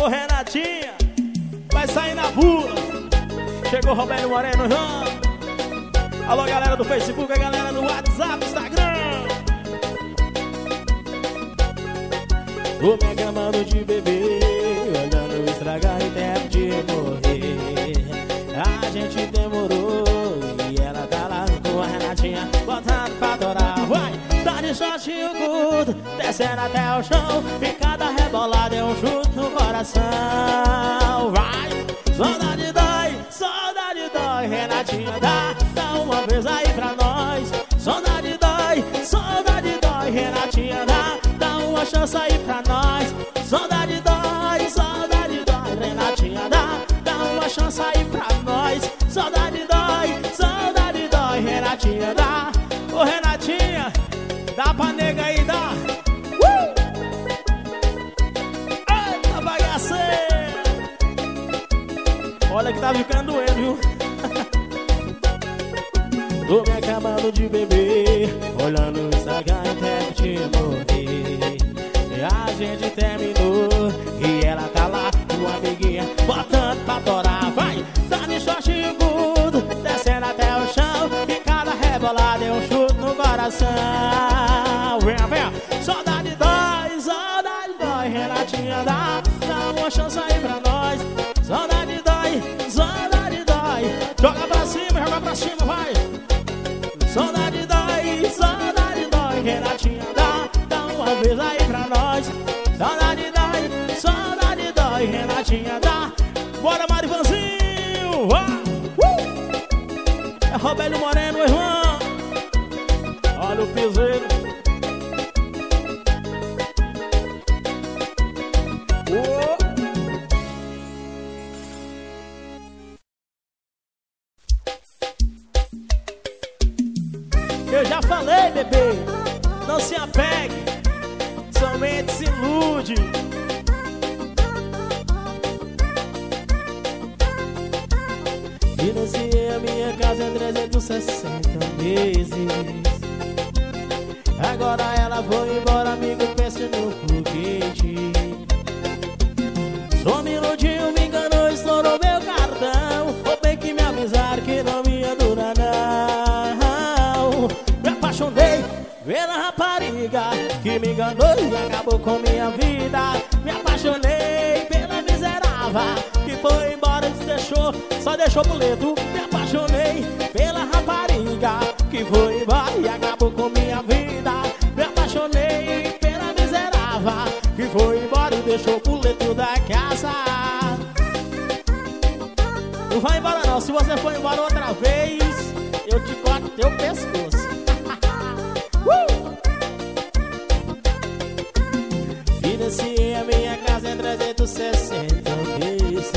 Ô Renatinha, vai sair na bula. Chegou Roberto Moreno, alô galera do Facebook, a galera do WhatsApp, Instagram. Tô me acabando de beber, olhando estragar e tempo de morrer. A gente demorou e ela tá lá com a Renatinha, botando pra adorar. Vai, tá de shortinho curto, descendo até o chão, e cada rebolada é um chute no coração. Vai, saudade dói, Renatinha, dá uma vez aí pra nós. Saudade dói, Renatinha, dá uma chance aí pra nós. Saudade dói, Renatinha, dá uma chance aí pra nós. Saudade dói, Renatinha, dá. Ô Renatinha, dá pra nega aí, dá. Eita bagaceira. Olha que tá ficando doendo, viu? Tô me acabando de beber, olhando o Instagram até te morrer. E a gente terminou e ela tá lá com a amiguinha, botando pra torar. Vai, tá de shortinho curto, descendo até o chão, e cada rebolada é um chute no coração. Vem, vem, saudade dói, Renatinha, dá uma chance aí pra nós. Saudade dói, joga pra cima, vai. Saudade dói, Renatinha, dá uma vez aí pra nós. Saudade dói, Renatinha, dá. Bora, Marivanzinho, é Roberto Moreno, irmão. Olha o piseiro. Eu já falei, bebê, não se apegue, somente se ilude. Financiei a minha casa em 360 meses. Agora ela foi embora, amigo, pensa no foguete. Só me iludiu, me enganou, estourou meu cartão. Roubei que me avisaram que não ia durar, não. Me apaixonei pela rapariga que me enganou e acabou com minha vida. Me apaixonei pela miserável que foi embora e deixou, só deixou boleto. Me apaixonei pela rapariga que foi embora e acabou com minha vida. Me apaixonei pela miserável que foi embora e deixou boleto da casa. Não vai embora não, se você for embora outra vez eu te corto teu pescoço. Financiei a minha casa em 360 vezes.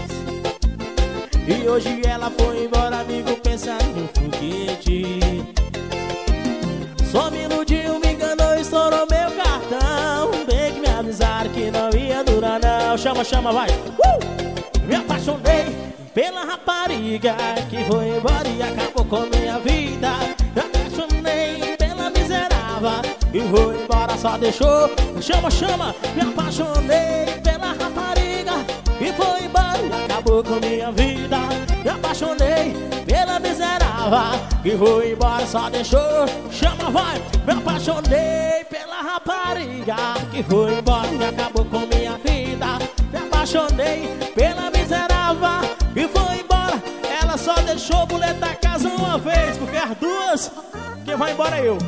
E hoje ela foi embora, amigo, pensando no foguete. Só me iludiu, me enganou, estourou meu cartão. Bem que me avisaram que não ia durar, não. Chama, chama, vai. Me apaixonei pela rapariga que foi embora e acabou com minha vida. Me apaixonei pela miserável que foi embora, só deixou. Chama, chama. Me apaixonei pela rapariga que foi embora e acabou com minha vida. Me apaixonei pela miserável que foi embora, só deixou. Chama, vai. Me apaixonei pela rapariga que foi embora e acabou com minha vida. Me apaixonei pela miserável que foi embora, ela só deixou o boleto da casa uma vez, porque as duas, quem vai embora é eu.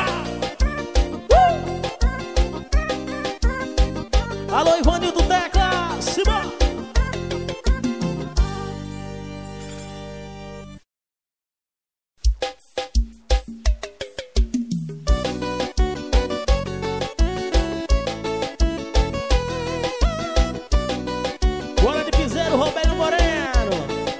Alô, Ivanildo Tecla, Simão. Bola de piseiro, Roberto Moreno.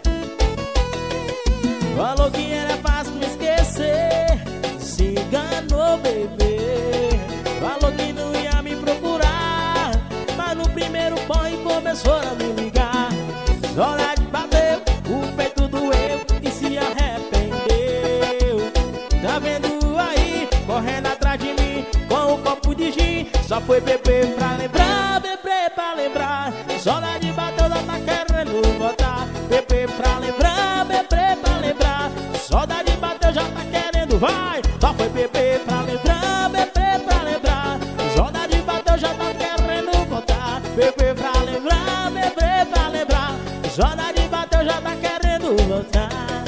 Falou que era fácil me esquecer, se enganou, bebê. Falou que não ia me procurar, mas no primeiro põe começou a me ligar. Saudade bateu, o peito doeu e se arrependeu. Tá vendo aí, correndo atrás de mim com um copo de gin. Só foi beber pra lembrar, beber pra lembrar. Saudade bateu, já tá querendo voltar. Bebê pra lembrar, bebê pra lembrar. Saudade bateu, já tá querendo, vai. Só foi bebê pra lembrar, bebê pra lembrar. Saudade bateu, já tá querendo voltar. Bebê pra lembrar, bebê pra lembrar. Saudade bateu, já tá querendo voltar.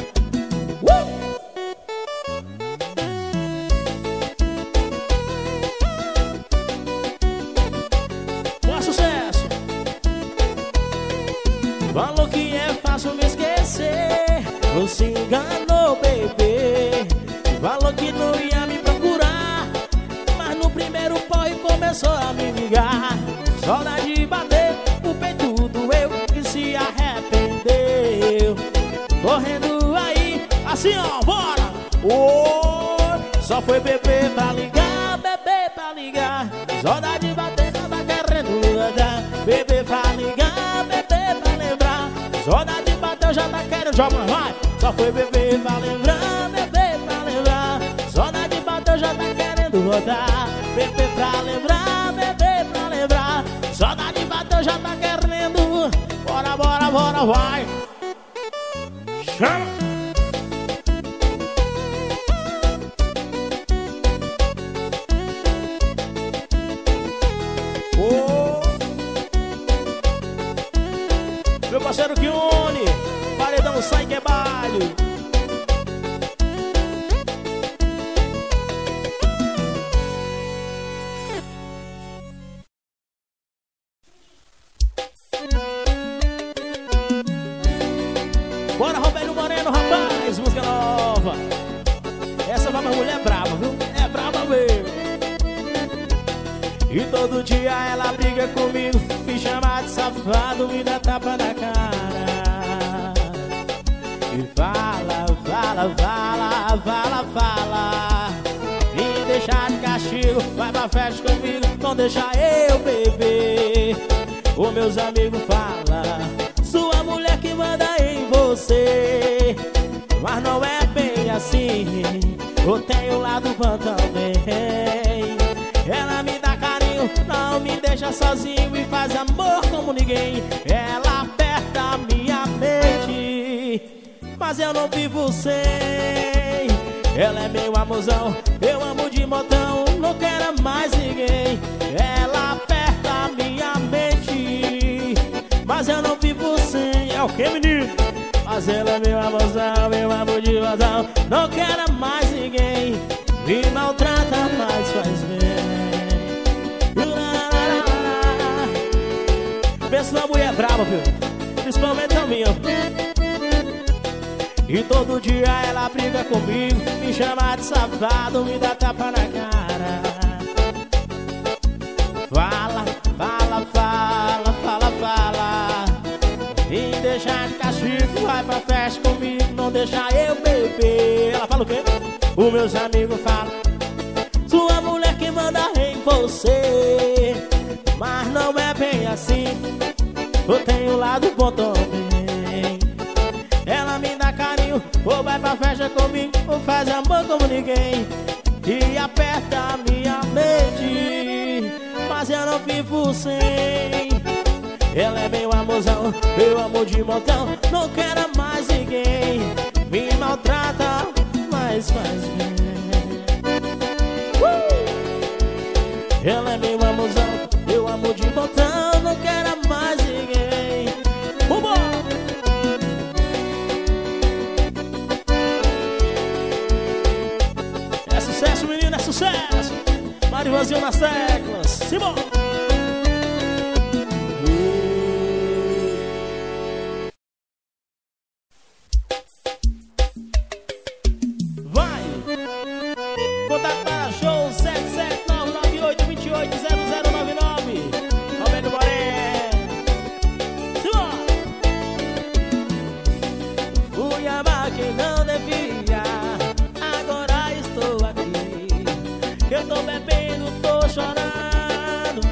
Falou que é fácil me esquecer, você enganou, bebê. Falou que não ia me procurar, mas no primeiro porre começou a me ligar. Saudade bateu, o peito doeu e se arrependeu. Correndo aí, assim ó, bora! Só foi bebê pra ligar, bebê pra ligar. Saudade bateu, tava querendo andar. Bebê pra ligar, bebê pra lembrar. Saudade bateu, já tá querendo, joga, vai. Só foi bebê pra lembrar, bebê pra lembrar. Saudade bateu, já tá querendo rodar. Bebê pra lembrar, bebê pra lembrar. Saudade bateu, já tá querendo. Bora, bora, bora, vai. Chama. Meu parceiro Kione, paredão sai que é baile. Bora, Roberto Moreno, rapaz, música nova. Essa vai pra mulher brava, viu? É brava mesmo. E todo dia ela briga comigo, me chama de safado, me dá tapa na cara. E fala, fala, fala, fala, fala. Me deixa de castigo, vai pra festa comigo, não deixa eu beber. Os meus amigos falam, sua mulher que manda em você. Mas não é bem assim, eu tenho lado bom também. Ela me dá carinho, não me deixa sozinho e faz amor como ninguém. Ela aperta minha mente, mas eu não vivo sem. Ela é meu amorzão, eu amo de montão, não quero mais ninguém. Ela aperta minha mente, mas eu não vivo sem. É o que, menino? Mas ela é meu amorzão, eu amo de montão, não quero mais ninguém. Me maltrata, mas faz bem. Pensa na mulher brava, viu? Principalmente a minha. E todo dia ela briga comigo, me chama de safado, me dá tapa na cara. Fala, fala, fala, fala, fala. Me deixa de castigo, vai pra festa comigo, não deixa eu beber. Ela fala o quê? Os meus amigos falam, sua mulher que manda em você. Mas não é bem assim, eu tenho lado bom também. Ela me dá carinho, ou vai pra festa comigo, ou faz amor como ninguém. E aperta a minha mente, mas eu não vivo sem. Ela é meu amorzão, meu amor de montão, não quero mais ninguém. Me maltrata, mas faz bem. Ela é meu amorzão, meu amor de montão, não quero mais ninguém. Vambora! É sucesso, menino, é sucesso. Marivanzinho nas teclas, simbora! Vai! Contato para show 77998280099. Roberto Moreno, simbora! Fui amar quem não devia, agora estou aqui. Eu tô bebendo, tô chorando,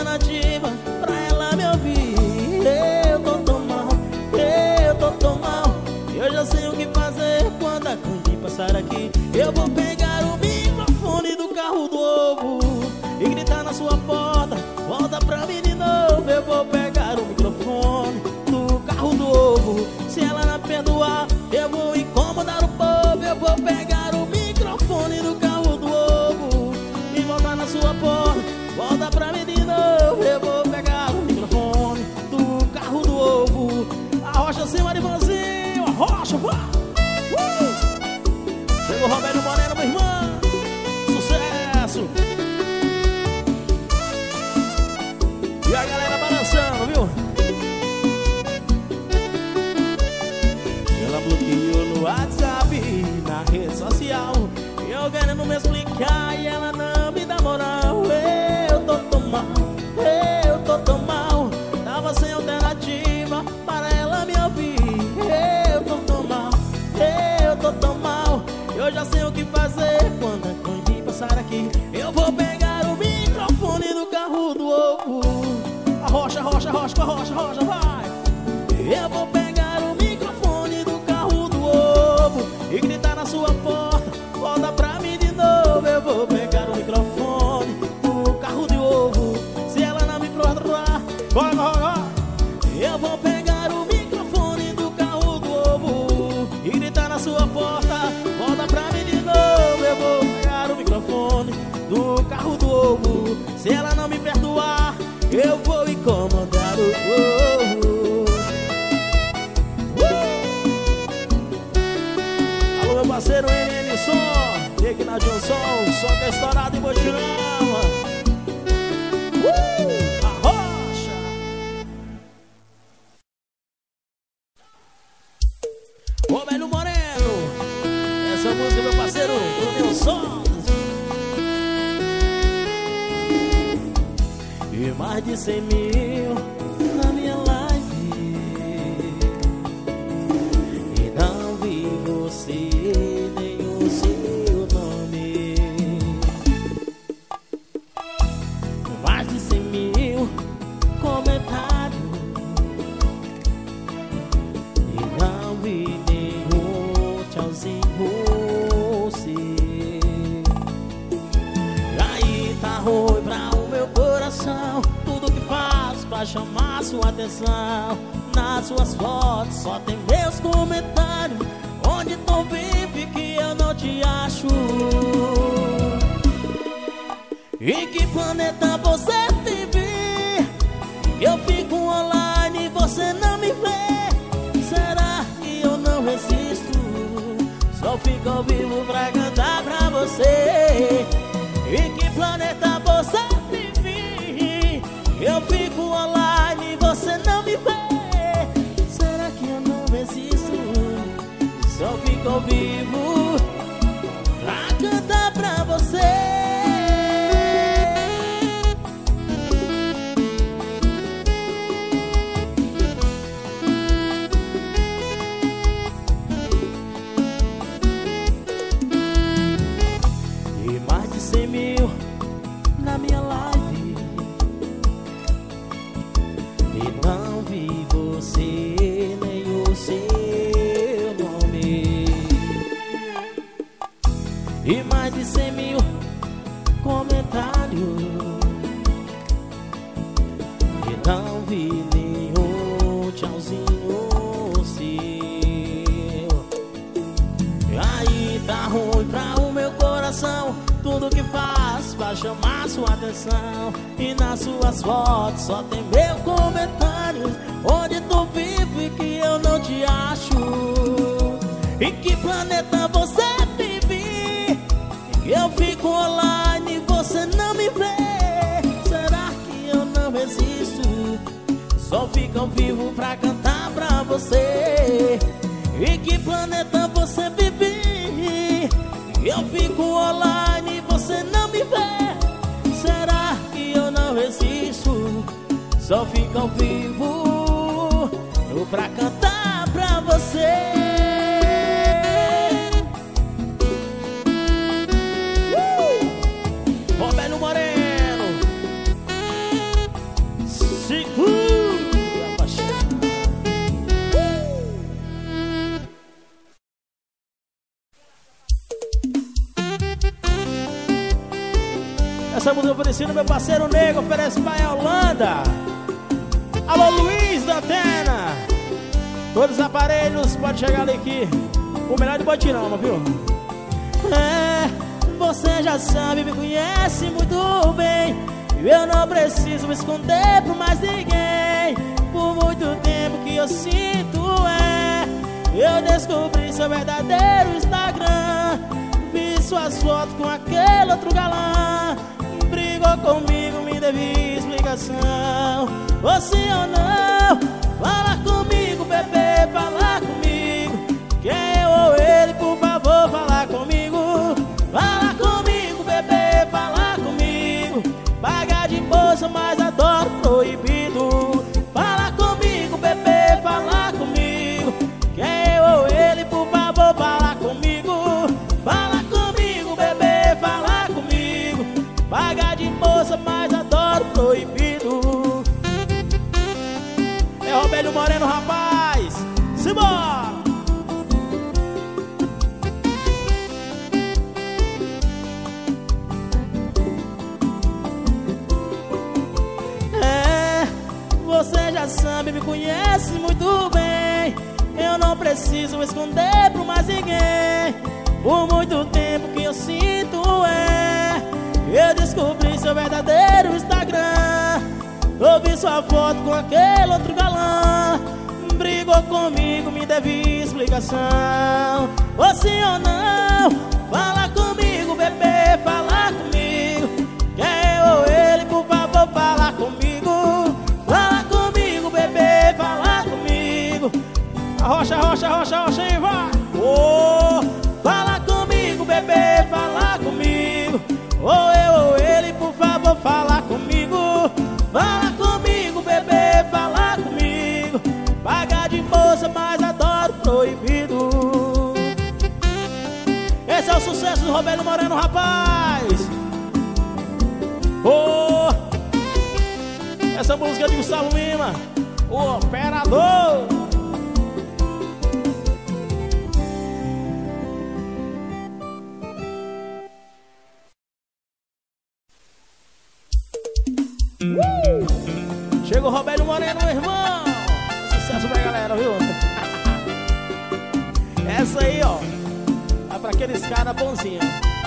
alternativa pra ela me ouvir. Eu tô tão mal, eu tô tão mal. Eu já sei o que fazer quando a Candy passar aqui. Eu vou pegar o microfone do carro do ovo e gritar na sua porta, volta pra mim de novo. Eu vou pegar o microfone do carro do ovo. Se ela não perdoar, eu vou incomodar o povo. Eu vou pegar o microfone do carro do ovo e voltar na sua porta, volta pra mim de novo. Eu vou pegar o microfone do carro do ovo. Arrocha cima de vãozinho, arrocha, vá! Chegou o Roberto Moreno, meu irmão. Sucesso! E a galera balançando, viu? Ela bloqueou no WhatsApp, na rede social. Eu querendo me explicar e ela não me dá moral. Eu tô tão mal, eu tô tão mal. Tava sem alternativa para ela me ouvir. Eu tô tão mal, eu tô tão mal. Eu já sei o que fazer quando a Candy passar aqui. Eu vou pegar o microfone do carro do ovo. Arrocha, arrocha, arrocha, arrocha, arrocha, vai! Eu vou pegar o microfone do carro do ovo e gritar na sua porta, volta pra mim de novo. Eu vou pegar o microfone do carro de ovo. Se ela não me perdoar, vai, vai, vai. Eu vou pegar o microfone do carro do ovo e gritar na sua porta, volta pra mim de novo. Eu vou pegar o microfone do carro do ovo. Se ela não me perdoar, eu vou incomodar o povo. Alô, meu parceiro NN Som, aqui na Johnson, som que é estourado em Botirama. Arrocha! Ô, velho Moreno, essa música, meu parceiro, pro meu som. E mais de 100 mil na minha live, e não vi você nem o seu nome. Mais de 100 mil comentários, e não vi nenhum tchauzinho seu. Aí tá ruim pra o meu coração. Tudo que faço pra chamar sua atenção. Nas suas fotos só tem meus comentários. Onde tu vive que eu não te acho? Em que planeta você vive? Eu fico online e você não me vê. Será que eu não resisto? Só fico ao vivo pra cantar pra você. Em que planeta você vive? Eu fico online e você não me vê. Será que eu não existo? Só fico ao vivo pra cantar pra você. E mais de 100 mil na minha live, e não vi você nem o seu nome. E mais de 100 mil comentários, e não vi nenhum tchauzinho seu. Aí tá ruim pra o meu coração. Tudo que faz pra chamar sua atenção. E nas suas fotos só tem meu comentário. Onde tu vive que eu não te acho? Em que planeta você vive? Eu fico online e você não me vê. Será que eu não resisto? Só fico ao vivo pra cantar pra você. Em que planeta você vive? Eu fico online e você não me vê. Será que eu não resisto? Só fico ao vivo pra cantar pra você. Roberto Moreno, Essa música oferecida meu parceiro Nego, oferece pra Holanda. Alô Luiz da Antena. Todos os aparelhos, pode chegar ali aqui. O melhor de Botirama, viu? Você já sabe, me conhece muito bem. Eu não preciso me esconder por mais ninguém. Por muito tempo que eu sinto eu descobri seu verdadeiro Instagram. Vi suas fotos com aquele outro galã. Brigou comigo, me devia explicação. Você ou não, fala comigo, bebê, fala comigo. Quem eu ou ele, por favor, fala comigo. Fala comigo, bebê, fala comigo. Paga de bolsa, mas adoro proibido. Fala comigo, bebê, fala comigo. Quem eu ou ele, por favor, fala comigo. Fala comigo, bebê, fala comigo. Paga de bolsa, mas adoro proibido. É Robélio Moreno, rapaz. Simbora! Você já sabe, me conhece muito bem. Eu não preciso me esconder por mais ninguém. Por muito tempo que eu sinto eu descobri seu verdadeiro Instagram. Ouvi sua foto com aquele outro galã. Brigou comigo, me deve explicação. Você ou não, fala comigo, bebê, fala comigo. Quem eu ou ele, por favor, fala comigo. Fala comigo, bebê, fala comigo. Arrocha, arrocha, arrocha, arrocha e vai. Fala comigo, bebê, fala comigo. Ou eu ou ele, por favor, fala comigo. Fala comigo, bebê, fala comigo. Paga de bolsa, mas adoro proibido. Esse é o sucesso do Robélio Moreno, rapaz. Essa música de Gustavo Lima, o Operador. Chega o Robélio Moreno, meu irmão. Sucesso pra galera, viu? Essa aí, ó, é pra aqueles caras bonzinhos.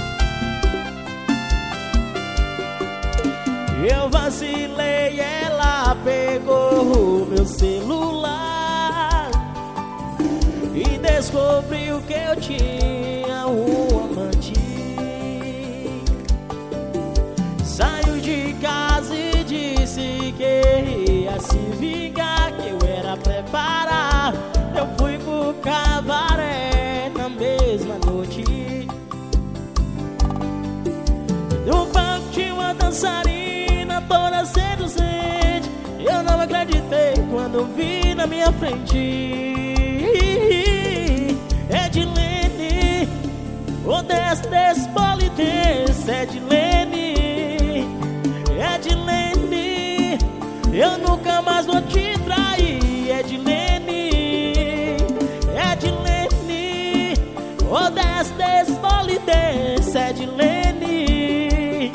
Eu vacilei, ela pegou o meu celular e descobriu que eu tinha um amante. Saiu de casa e disse que ia se vingar, que eu era preparado. Eu fui pro cabaré na mesma noite. No palco tinha uma dançarina toda seduzente. Eu não acreditei quando vi na minha frente Edilene, despolitência, Edilene, Edilene, eu nunca mais vou te trair, Edilene, Edilene, despolitência, Edilene,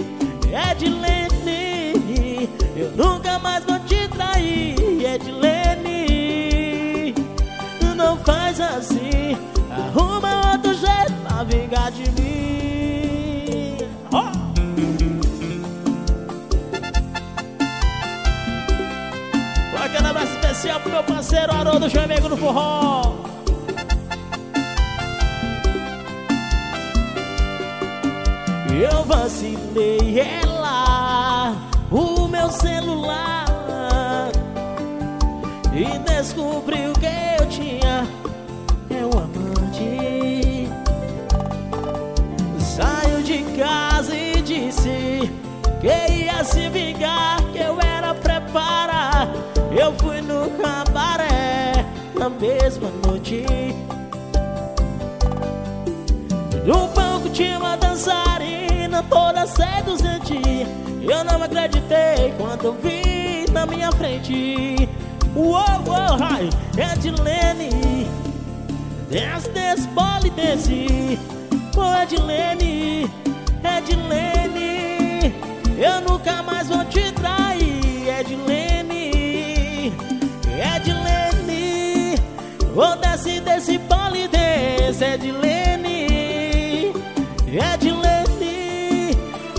Edilene, eu nunca mais vou te trair, Edilene, não faz assim, arruma outro jeito pra vingar de mim. Aquele abraço especial pro meu parceiro Haroldo Chamego no forró. Eu vacilei, ela, o meu celular, e descobriu que eu tinha um amante. Saiu de casa e disse que ia se vingar, que eu era preparado. Eu fui no cabaré na mesma noite. No palco tinha uma dançarina toda seduzente. Eu não acreditei quando vi na minha frente. Uou, uou, ai, Edilene, despolitência. Oh, Edilene, Edilene,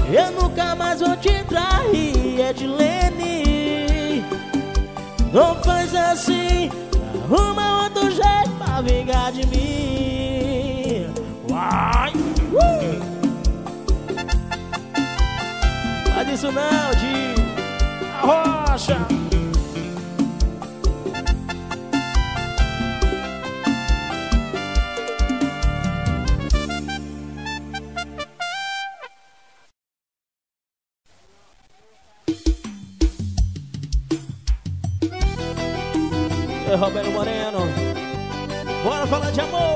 Eu nunca mais vou te trair, Edilene. Não faz assim, arruma outro jeito pra vingar de mim. Vai! Faz isso não, de Arrocha. Roberto Moreno, bora falar de amor.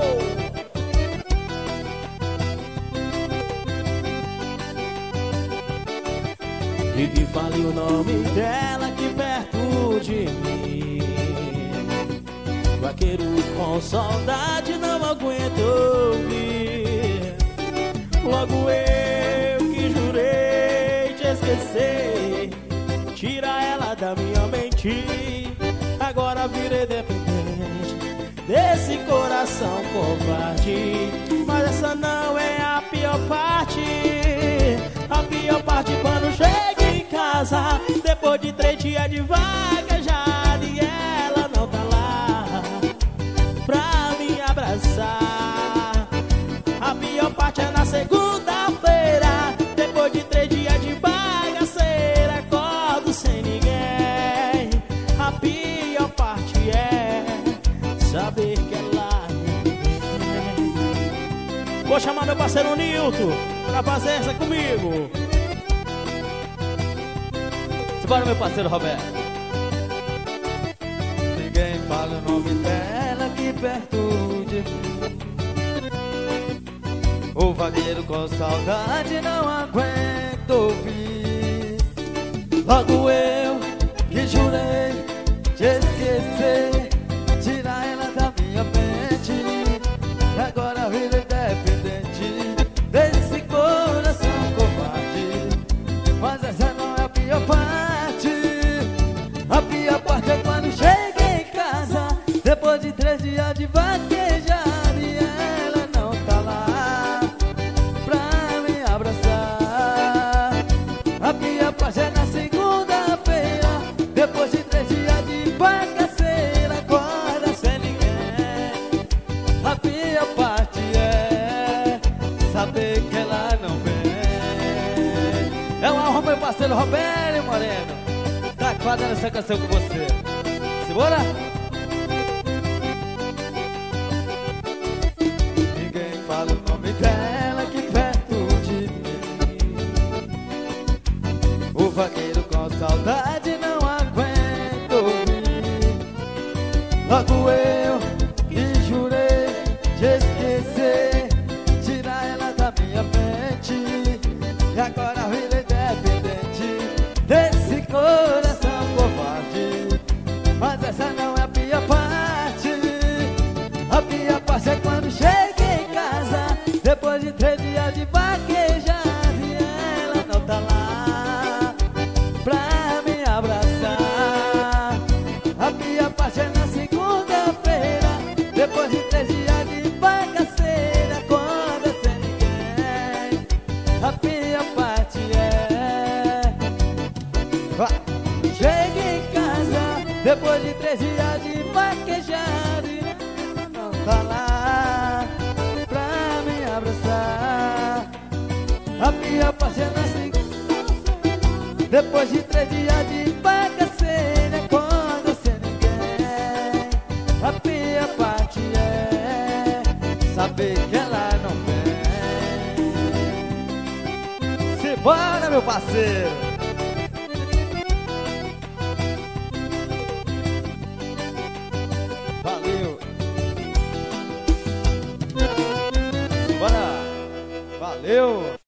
E que fale o nome dela aqui perto de mim. Vaqueiro com saudade não aguento ouvir. Logo eu que jurei te esquecer, tira ela da minha mente. Agora virei dependente desse coração covarde. Mas essa não é a pior parte. A pior parte quando chego em casa, depois de 3 dias de vaquejada, e ela não tá lá pra me abraçar. A pior parte é na segunda-feira, depois de 3 dias de bagaceira, acordo sem ninguém. A pior parte é saber que ela me vem. Vou chamar meu parceiro Nilton pra fazer essa comigo. Simbora, meu parceiro Roberto. Ninguém fala o nome dela aqui perto de mim. O vaqueiro com saudade não aguento ouvir. Logo eu que jurei te esquecer, tirar ela da minha mente. E agora virei dependente desse coração covarde. Mas essa não é a pior parte. A pior parte é quando chega em casa, depois de 3 dias de vaquejar, e ela não tá lá pra me abraçar. A pior parte é na segunda-feira, depois de 3 dias de bagaceira, acorda sem ninguém. A pior parte é saber que ela não vem. É um arroba, meu parceiro Roberto Moreno, tá fazendo essa canção com você. Simbora? Ninguém fala o nome dela aqui perto de mim. O vaqueiro com saudade não aguento ouvir. Logo eu que jurei te esquecer, tirar ela da minha mente. E agora virei dependente desse coração covarde. Mas essa não é a pior parte. A pior parte é quando chega em casa, depois de 3 dias de vaquejar, e ela não tá lá pra me abraçar. A pior parte é na segunda-feira, depois de 3 dias de bagaceira, acorda sem ninguém. A pior parte é chega em casa, depois de 3 dias de vaquejar, e ela não tá lá pra me abraçar. A pior parte é na segunda, depois de 3 dias de bagaceira, acorda sem ninguém. A pior parte é saber que ela não vem. Simbora, meu parceiro. Valeu. Bora. Valeu.